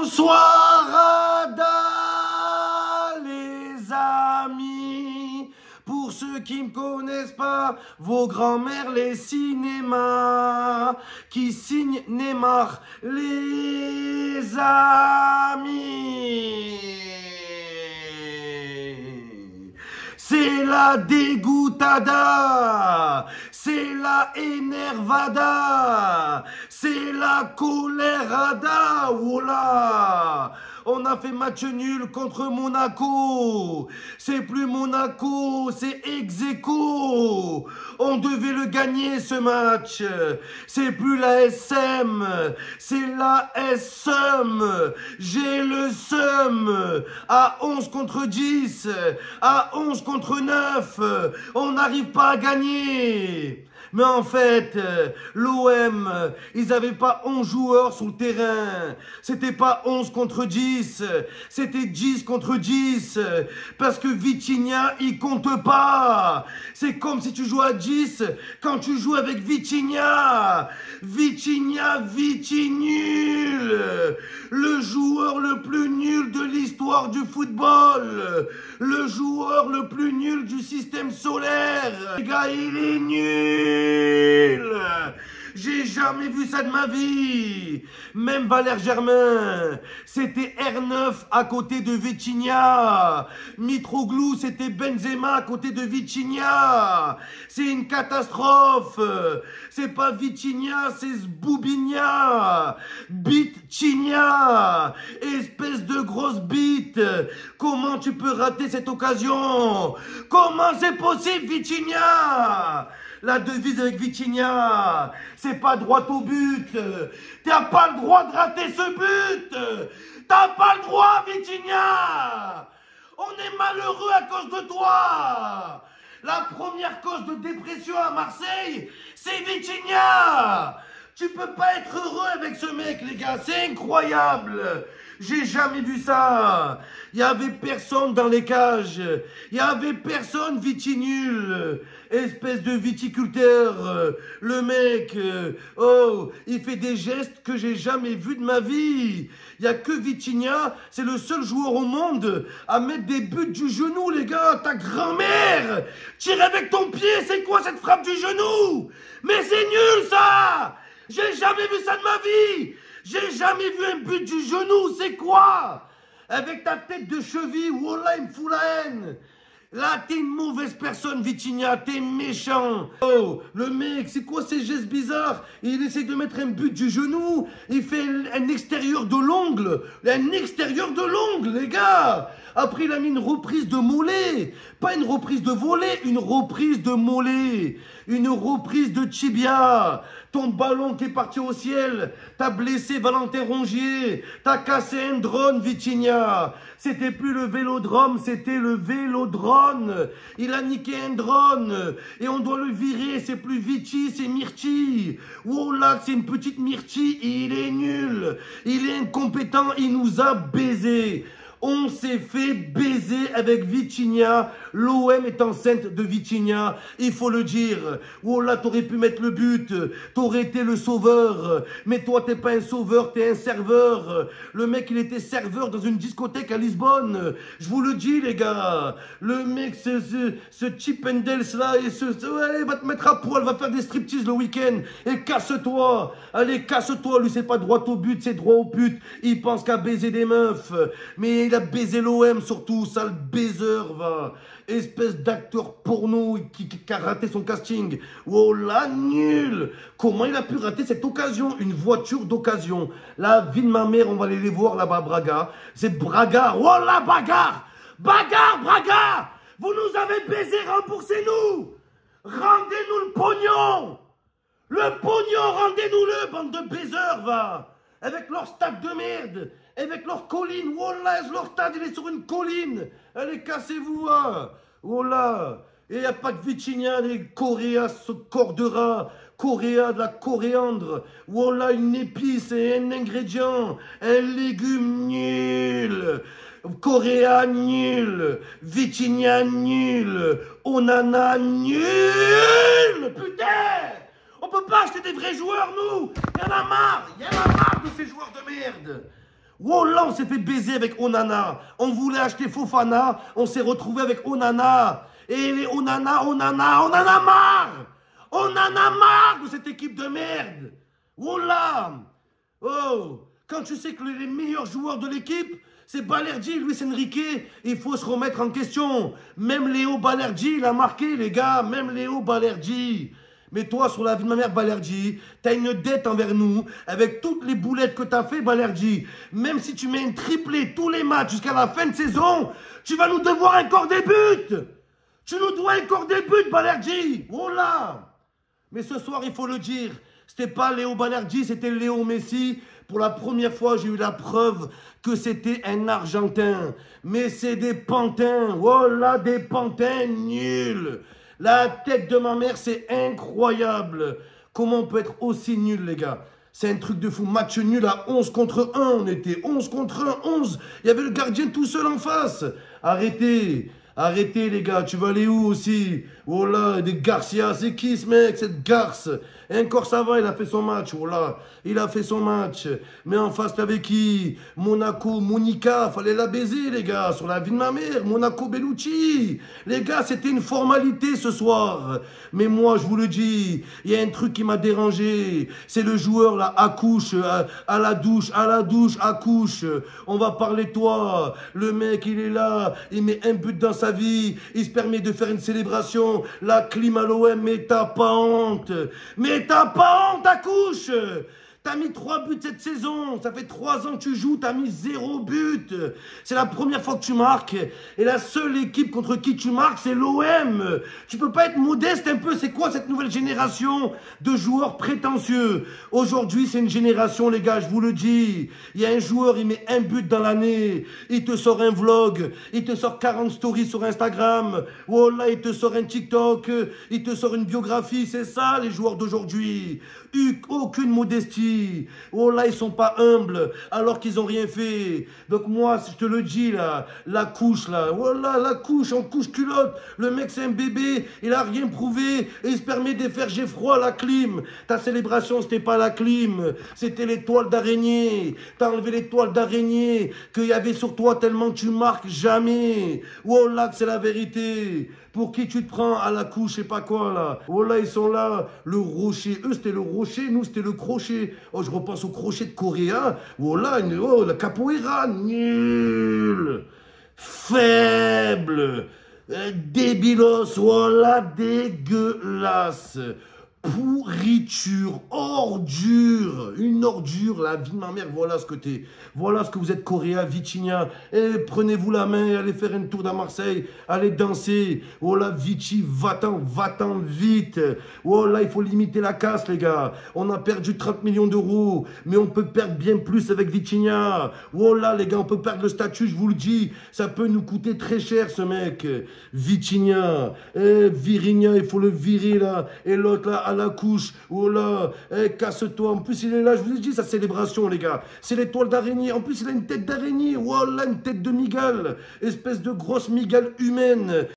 Bonsoir Ada, les amis. Pour ceux qui ne connaissent pas, vos grands-mères, les cinémas, qui signent Neymar, les amis. C'est la dégoûtada, c'est la énervada, c'est la colérada, oula. On a fait match nul contre Monaco. C'est plus Monaco, c'est ex-aequo. On devait le gagner ce match. C'est plus la SM, c'est la SM. J'ai le seum. À 11 contre 10, à 11 contre 9, on n'arrive pas à gagner. Mais en fait, l'OM, ils n'avaient pas 11 joueurs sur le terrain. C'était pas 11 contre 10, c'était 10 contre 10. Parce que Vitinha, il compte pas. C'est comme si tu joues à 10 quand tu joues avec Vitinha. Vitinha, nul. Le joueur le plus nul de l'histoire du football. Le joueur le plus nul du système solaire. Les gars, il est nul. J'ai jamais vu ça de ma vie. Même Valère Germain, c'était R9 à côté de Vitinha. Mitroglou, c'était Benzema à côté de Vitinha. C'est une catastrophe. C'est pas Vitinha, c'est Zboubinha. Bitinha. Espèce de grosse bite. Comment tu peux rater cette occasion? Comment c'est possible, Vitinha? La devise avec Vitinha, c'est pas droit au but. T'as pas le droit de rater ce but. T'as pas le droit, Vitinha. On est malheureux à cause de toi. La première cause de dépression à Marseille, c'est Vitinha. Tu peux pas être heureux avec ce mec, les gars. C'est incroyable. J'ai jamais vu ça. Il y avait personne dans les cages. Il y avait personne, Vitinul. Espèce de viticulteur. Le mec, oh, il fait des gestes que j'ai jamais vus de ma vie. Il y a que Vitinha, c'est le seul joueur au monde à mettre des buts du genou, les gars. Ta grand-mère tire avec ton pied, c'est quoi cette frappe du genou? Mais c'est nul, ça. J'ai jamais vu ça de ma vie. J'ai jamais vu un but du genou, c'est quoi? Avec ta tête de cheville, wallah, il me fout la haine. Là, t'es une mauvaise personne, Vitinha, t'es méchant. Oh, le mec, c'est quoi ces gestes bizarres? Il essaie de mettre un but du genou, il fait un extérieur de l'ongle. Un extérieur de l'ongle, les gars. Après, il a mis une reprise de mollet. Pas une reprise de volet, une reprise de mollet. Une reprise de tibia. Ton ballon qui est parti au ciel. T'as blessé Valentin Rongier. T'as cassé un drone, Vitinha. C'était plus le vélodrome, c'était le vélodrone. Il a niqué un drone. Et on doit le virer. C'est plus Viti, c'est Myrti. Oh là, c'est une petite Myrti. Il est nul. Il est incompétent. Il nous a baisé. On s'est fait baiser avec Vitinha. L'OM est enceinte de Vitinha. Il faut le dire. Oh là, t'aurais pu mettre le but. T'aurais été le sauveur. Mais toi, t'es pas un sauveur, t'es un serveur. Le mec, il était serveur dans une discothèque à Lisbonne. Je vous le dis, les gars. Le mec, ce Chippendales là, et ouais, va te mettre à poil, va faire des striptease le week-end. Et casse-toi. Allez, casse-toi. Lui, c'est pas droit au but, c'est droit au but. Il pense qu'à baiser des meufs. Mais il a baisé l'OM surtout, sale baiser, va. Espèce d'acteur porno qui a raté son casting. Oh là, nul. Comment il a pu rater cette occasion? Une voiture d'occasion. La vie de ma mère, on va aller les voir là-bas à Braga. C'est Braga. Oh là, bagarre. Bagarre, Braga. Vous nous avez baisé, remboursez-nous. Rendez-nous le pognon. Le pognon, rendez-nous-le, bande de baisers, va. Avec leur stade de merde. Avec leur colline. Wallah, leur stade, il est sur une colline. Allez, cassez-vous, hein. Wallah. Et il n'y a pas que Vitinha, les Coréas, ce corps de rat. Coréa, de la coriandre. Wallah, une épice et un ingrédient. Un légume nul. Coréa nul. Vitinha nul. Onana nul. Putain. On peut pas acheter des vrais joueurs, nous. Il y en a marre. Il y en a marre de ces joueurs de merde. Oh là, on s'est fait baiser avec Onana. On voulait acheter Fofana, on s'est retrouvé avec Onana. Et les Onana, on en a marre. On en a marre de cette équipe de merde. Oh là. Oh, quand tu sais que les meilleurs joueurs de l'équipe, c'est Balerdi, Luis Enrique, il faut se remettre en question. Même Léo Balerdi, il a marqué, les gars, même Léo Balerdi. Mais toi, sur la vie de ma mère, Balerdi, t'as une dette envers nous, avec toutes les boulettes que t'as fait, Balerdi. Même si tu mets une triplée tous les matchs jusqu'à la fin de saison, tu vas nous devoir encore des buts. Tu nous dois encore des buts, Balerdi. Oh là. Mais ce soir, il faut le dire, c'était pas Léo Balerdi, c'était Léo Messi. Pour la première fois, j'ai eu la preuve que c'était un Argentin. Mais c'est des pantins. Oh là, des pantins nuls. La tête de ma mère, c'est incroyable. Comment on peut être aussi nul, les gars? C'est un truc de fou. Match nul à 11 contre 1. On était 11 contre 1, 11. Il y avait le gardien tout seul en face. Arrêtez. Arrêtez, les gars. Tu vas aller où aussi? Oh là, des Garcia. C'est qui ce mec, cette garce? Et encore ça va, il a fait son match. Oh là, il a fait son match. Mais en face, t'avais qui? Monaco, Monica. Fallait la baiser, les gars. Sur la vie de ma mère. Monaco, Bellucci. Les gars, c'était une formalité ce soir. Mais moi, je vous le dis, il y a un truc qui m'a dérangé. C'est le joueur là, accouche, à la douche, accouche. On va parler de toi. Le mec, il est là, il met un but dans sa vie. Il se permet de faire une célébration. La clim à l'OM, mais t'as pas honte. Mais t'as pas honte, accouche. T'as mis 3 buts cette saison. Ça fait 3 ans que tu joues, t'as mis 0 but. C'est la première fois que tu marques. Et la seule équipe contre qui tu marques, c'est l'OM. Tu peux pas être modeste un peu. C'est quoi cette nouvelle génération de joueurs prétentieux? Aujourd'hui, c'est une génération, les gars, je vous le dis. Il y a un joueur, il met un but dans l'année. Il te sort un vlog. Il te sort 40 stories sur Instagram. Oh là, il te sort un TikTok. Il te sort une biographie. C'est ça, les joueurs d'aujourd'hui. Aucune modestie. Oh là, ils sont pas humbles alors qu'ils ont rien fait. Donc moi, je te le dis là, la couche là, oh là, la couche en couche culotte. Le mec c'est un bébé, il a rien prouvé et il se permet de faire j'ai froid à la clim. Ta célébration c'était pas la clim, c'était les toiles d'araignée. T'as enlevé les toiles d'araignée qu'il y avait sur toi tellement que tu marques jamais. Oh là, c'est la vérité. Pour qui tu te prends à la couche, je sais pas quoi là. Oh là, ils sont là, le rocher. Eux, c'était le rocher, nous, c'était le crochet. Oh, je repense au crochet de Coréen. Oh là, oh, la capoeira, nul. Faible. Débilos, oh là, dégueulasse. Pourriture, ordure, une ordure, la vie de ma mère, voilà ce que t'es. Voilà ce que vous êtes, Correa, Vitinha. Et prenez-vous la main, allez faire une tour à Marseille, allez danser. Oh là, Vichy, va-t'en vite. Oh là, il faut limiter la casse, les gars. On a perdu 30 millions d'euros, mais on peut perdre bien plus avec Vitinha. Oh là, les gars, on peut perdre le statut, je vous le dis. Ça peut nous coûter très cher, ce mec. Vitinha, Virinha, il faut le virer, là. Et l'autre, là, à la couche. Oh là, casse-toi. En plus, il est là, je vous ai dit, sa célébration, les gars. C'est l'étoile d'araignée. En plus, il a une tête d'araignée. Oh là, une tête de migale. Espèce de grosse migale humaine.